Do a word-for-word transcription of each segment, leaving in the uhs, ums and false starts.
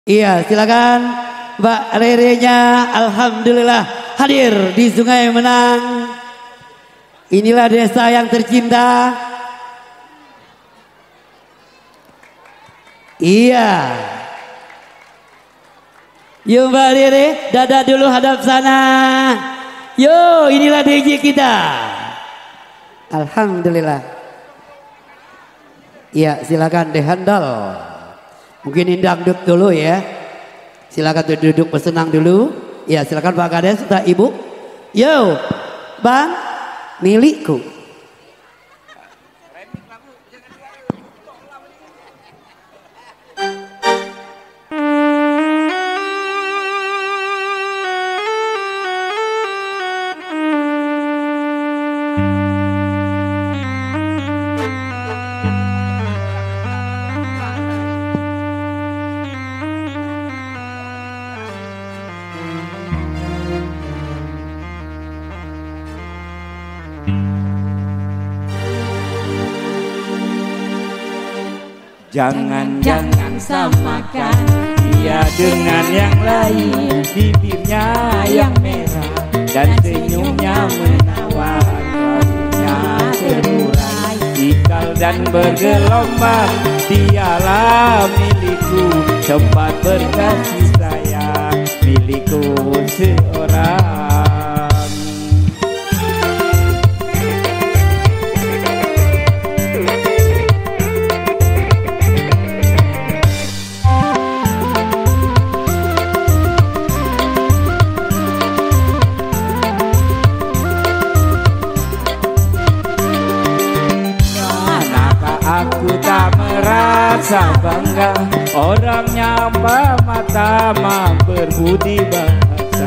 Iya, silakan Mbak Rere-nya. Alhamdulillah hadir di Sungai Menang. Inilah desa yang tercinta. Iya. Yuk Mbak Rere, dada dulu hadap sana. Yo, inilah D J kita. Alhamdulillah. Iya, silakan dihandal. Mungkin ini dangdut dulu ya. Silakan duduk bersenang dulu. Ya, silakan Pak Kades serta Ibu. Yo, Bang, milikku. Jangan-jangan samakan dia dengan yang lain. Bibirnya yang merah dan senyumnya menawan, rambutnya terurai, ikal dan bergelombang. Dialah milikku, tempat berkasih sayang, milikku seorang. Aku tak merasa bangga, orangnya pertama berbudi bahasa.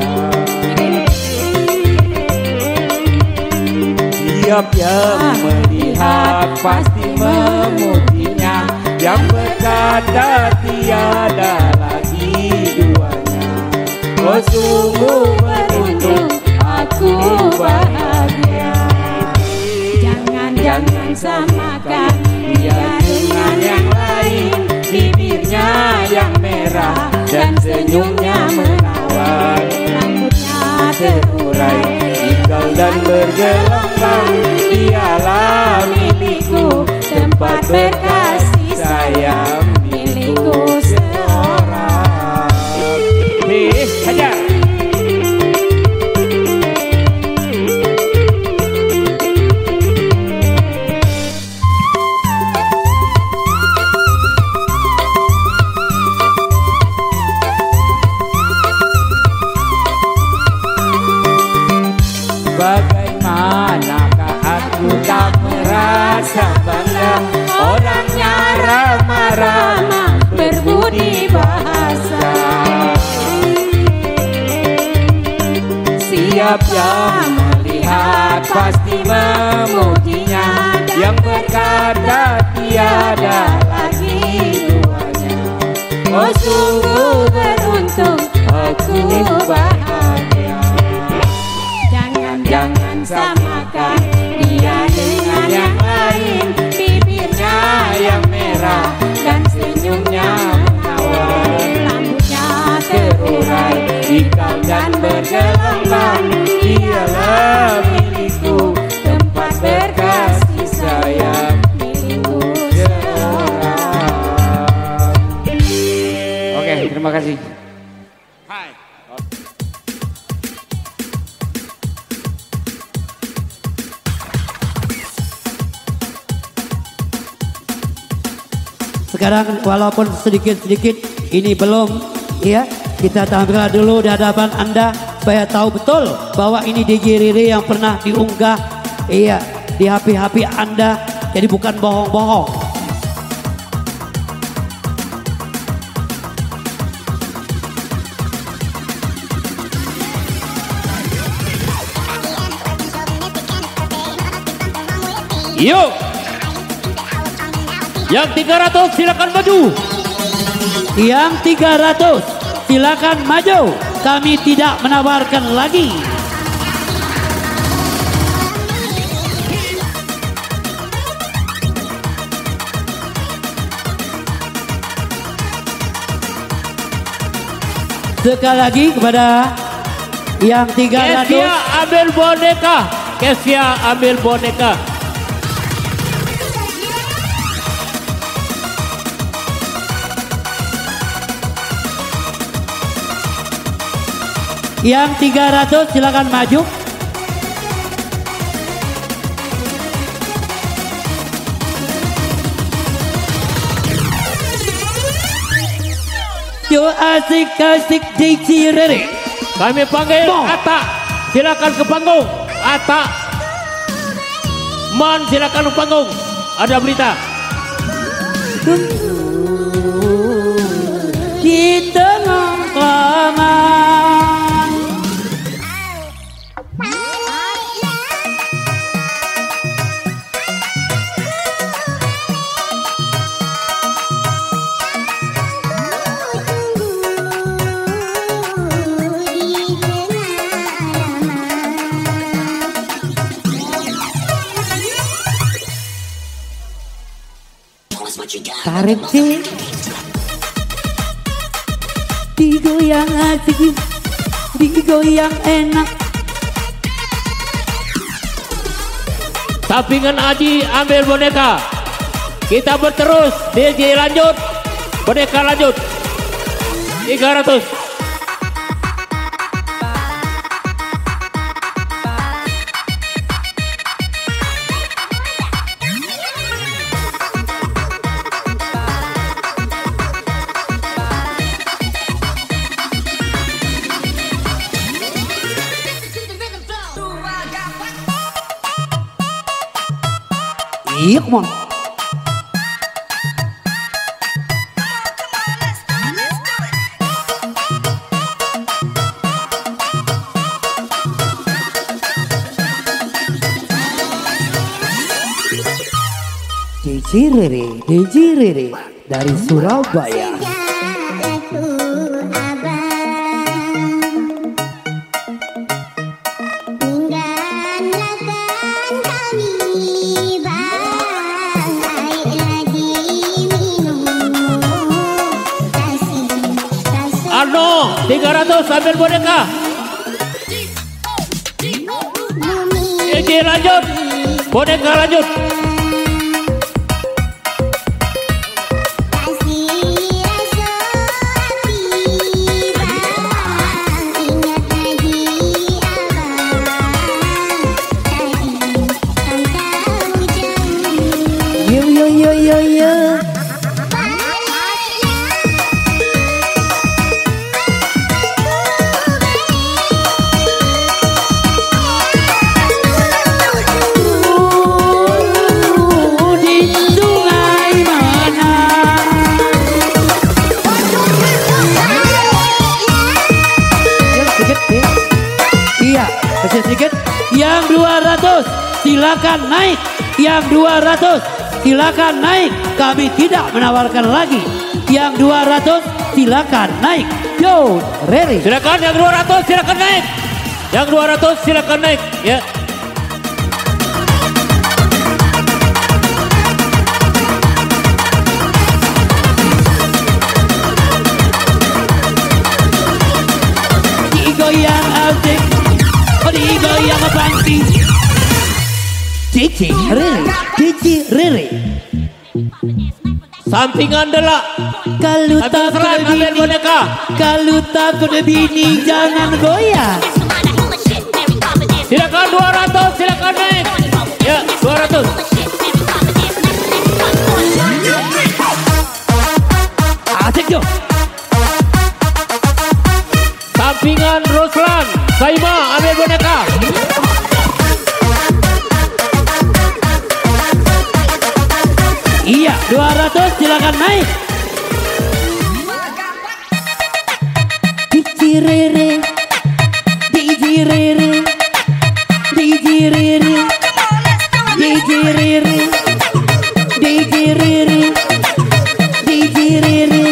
Tiap yang melihat pasti memujinya, yang berkata tiada lagi duanya. Oh sungguh beruntung aku bahagia. Jangan-jangan samakan dia dengan yang lain. Bibirnya yang merah dan senyumnya menawan, rambutnya terurai, ikal dan bergelombang. Dialah milikku, tempat berkasih sayang, milikku seorang. Hei, hajar. Bagaimanakah aku tak merasa bangga, orangnya ramah-ramah berbudi bahasa. Siap yang melihat pasti memujinya, yang berkata tiada lagi duanya. Oh sungguh beruntung aku bahagia. Jangan samakan dia dengan yang lain. Bibirnya yang merah dan senyumnya menawan, rambutnya terurai, ikal dan bergelombang. Dialah milikku, tempat berkasih sayang, milikku seorang. Oke, terima kasih. Hai. Sekarang walaupun sedikit-sedikit ini belum ya, kita tampilkan dulu di hadapan Anda supaya tahu betul bahwa ini D J Rere yang pernah diunggah iya di H P H P Anda, jadi bukan bohong-bohong. Yuk, yang tiga ratus silakan maju. Yang tiga ratus silakan maju. Kami tidak menawarkan lagi. Sekali lagi kepada yang tiga ratus. Kesia ambil boneka. Kesia ambil boneka. Yang tiga ratus silakan maju. Yo asik-asik di Cirere. Kami panggil Mo. Ata. Silakan ke panggung. Ata. Man silakan ke panggung. Ada berita. Di tengah kelaman. Tarik sih, digoyang asik, digoyang enak. Sampingan Aji ambil boneka. Kita berterus. D J lanjut. Boneka lanjut. tiga ratus. Iya, come on. D J Rere, D J Rere dari Surabaya. Arno tiga ratus ambil boneka. D J lanjut. Boneka lanjut. Yo yo yo yo yo. Sedikit. Yang dua ratus silakan naik. Yang dua ratus silakan naik. Kami tidak menawarkan lagi. Yang dua ratus silakan naik. Yo, Rere. Silakan yang dua ratus silakan naik. Yang dua ratus silakan naik ya. Digoyang asik. Digoyang pangsi. D J Rere, D J Rere. Sampingan delak. Kalau takut ambil bini, boneka. kalau takut bini jangan goyang. Silakan dua ratus silakan naik. Ya, dua ratus. Asik yo. Sampingan Ruslan. Saima ambil boneka. Iya, dua ratus silakan naik. D J Rere, D J Rere, D J Rere, D J Rere, D J Rere, D J Rere.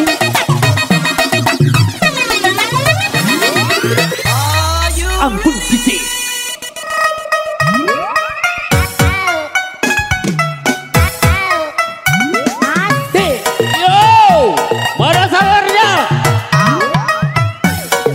Ampun D J. Yo, mana sawernya?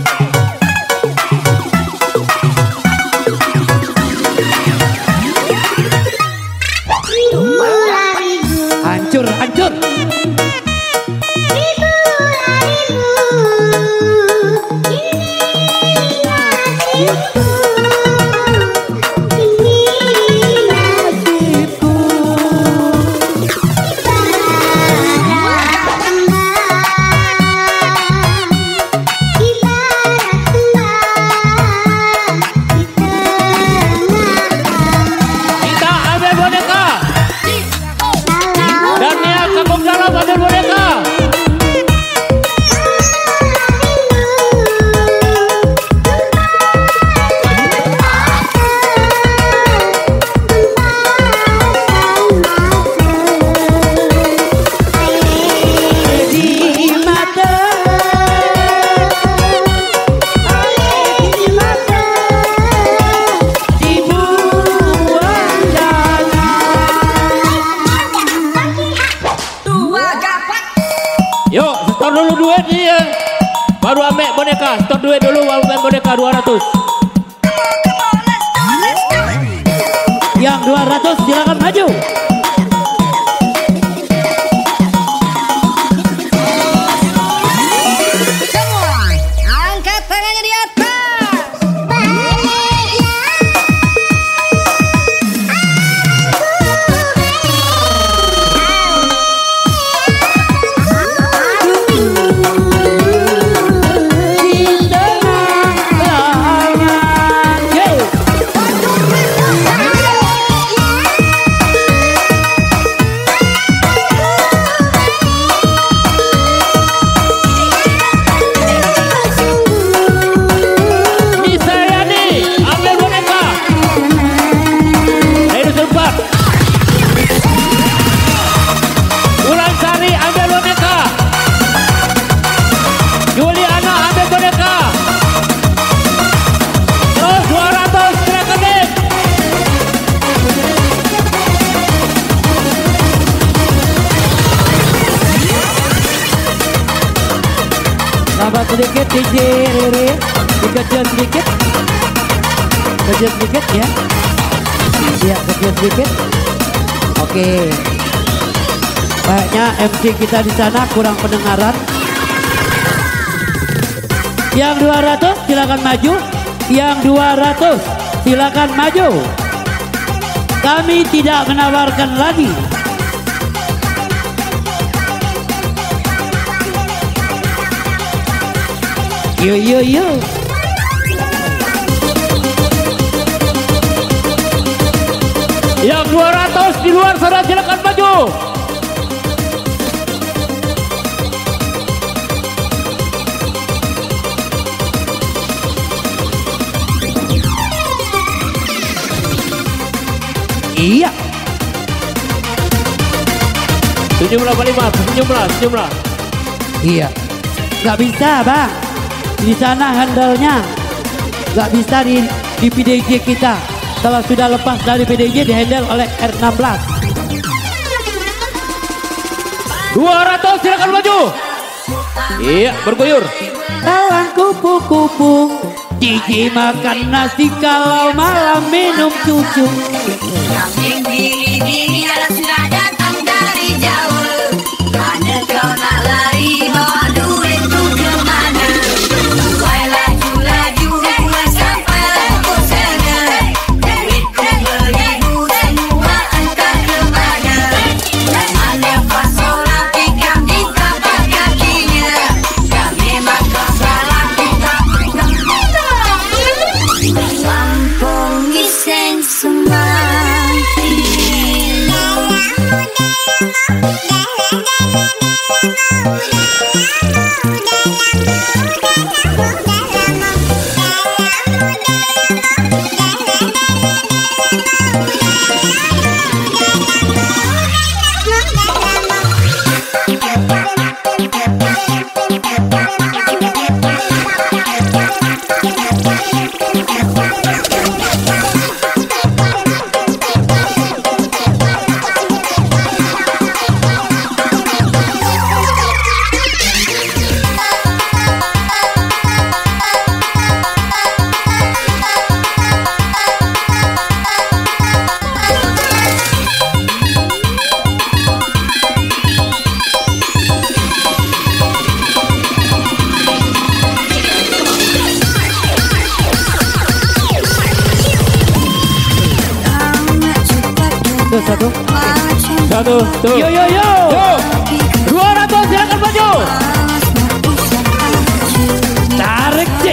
boneka, stop duit dulu main boneka dua ratus. Yang dua ratus silakan maju. Sabar sedikit D J Riri, dikecil sedikit, kecil sedikit ya, ya kecil sedikit. Oke, kayaknya M C kita di sana kurang pendengaran. Yang dua ratus silakan maju, yang dua ratus silakan maju. Kami tidak menawarkan lagi. Yo yo yo. Yang dua ratus di luar sana silakan maju. Iya. Senyumlah Pak Lima, senyumlah, senyumlah. Iya. Gak bisa bang. Di sana handle-nya gak bisa di, di P D J kita. Kalau sudah lepas dari P D J di handle oleh R enam belas. dua ratus silakan maju. Iya, berguyur. Kawan kupu-kupu, D J makan nasi kalau malam minum susu. Kambing diri-diri sudah datang dari jauh. Mana kau nak lari bawa duit tu kemana? Buai laju-laju buai sampai ke sana. Duit beribu semua entah kemana. Ada fasola tikam di tapak kakinya. Kami makan salah kita pegang Lampung Giseng Semati. Satu, Satu, tuh. yo yo yo. dua ratus silakan maju. Tarik J.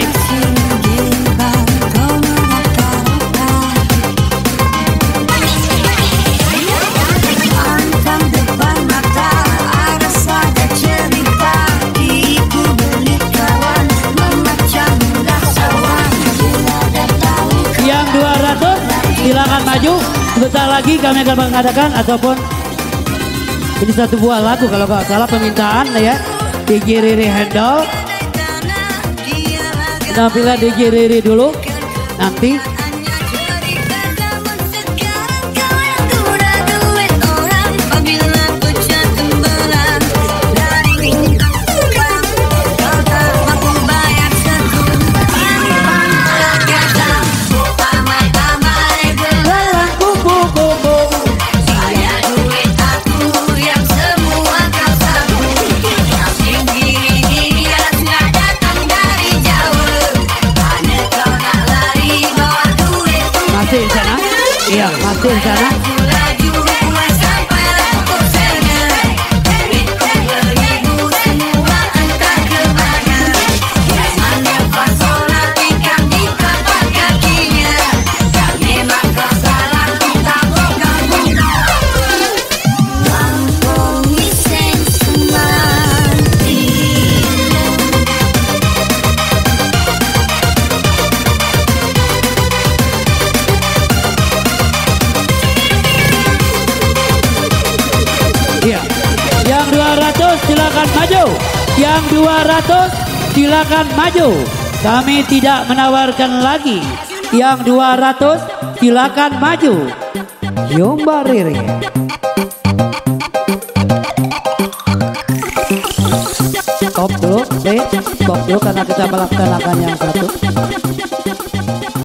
Yang dua ratus silakan maju. Sebentar lagi kami akan mengadakan ataupun ini satu buah lagu kalau nggak salah permintaan ya. D J Riri handle. Penampilan D J Riri dulu nanti. di sana. Iya. Yang dua ratus silakan maju. Yang dua ratus silakan maju. Kami tidak menawarkan lagi. Yang dua ratus silakan maju. Yomba Riri. Stop dulu, stop dulu karena kita melaksanakan yang